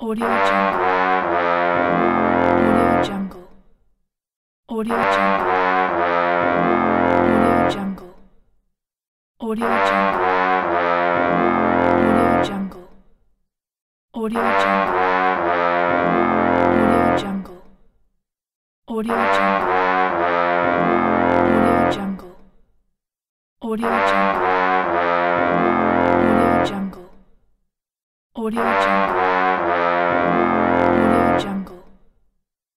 Audio Jungle. Audio Jungle. Audio Jungle. Audio Jungle. Audio Jungle. Audio Jungle. Audio Jungle. Audio Jungle. Audio Jungle. Audio Jungle. Audio Jungle. Audio Jungle. Audio Jungle.